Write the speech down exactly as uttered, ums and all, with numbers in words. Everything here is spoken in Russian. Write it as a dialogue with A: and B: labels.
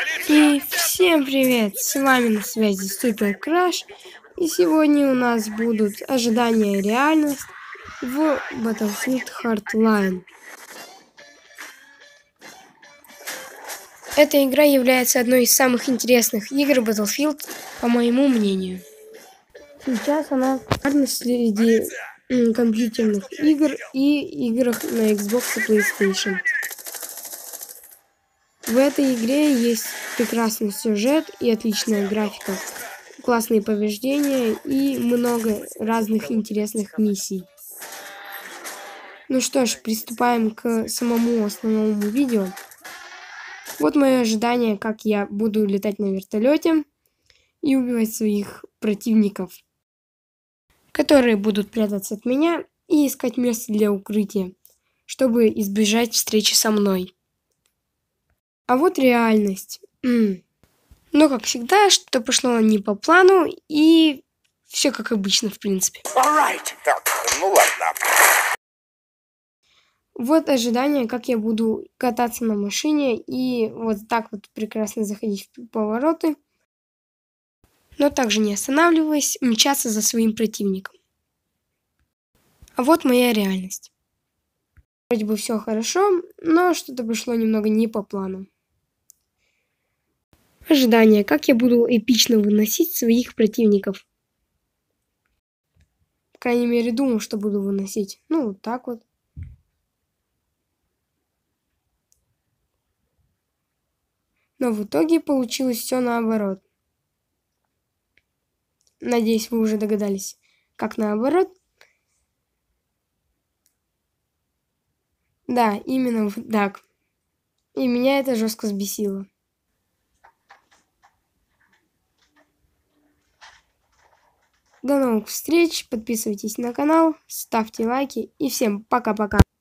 A: И всем привет! С вами на связи Супер Краш. И сегодня у нас будут ожидания и реальность в Battlefield Hardline. Эта игра является одной из самых интересных игр Battlefield, по моему мнению. Сейчас она популярна среди компьютерных игр и играх на Xbox и PlayStation. В этой игре есть прекрасный сюжет и отличная графика, классные повреждения и много разных интересных миссий. Ну что ж, приступаем к самому основному видео. Вот мое ожидание, как я буду летать на вертолете и убивать своих противников, которые будут прятаться от меня и искать место для укрытия, чтобы избежать встречи со мной. А вот реальность. Но, как всегда, что-то пошло не по плану, и все как обычно, в принципе.
B: Right. Так, ну ладно.
A: Вот ожидание, как я буду кататься на машине и вот так вот прекрасно заходить в повороты, но также не останавливаясь, мчаться за своим противником. А вот моя реальность. Вроде бы все хорошо, но что-то пошло немного не по плану. Ожидание, как я буду эпично выносить своих противников. По крайней мере, думал, что буду выносить. Ну, вот так вот. Но в итоге получилось все наоборот. Надеюсь, вы уже догадались, как наоборот. Да, именно так. И меня это жестко взбесило. До новых встреч, подписывайтесь на канал, ставьте лайки и всем пока-пока.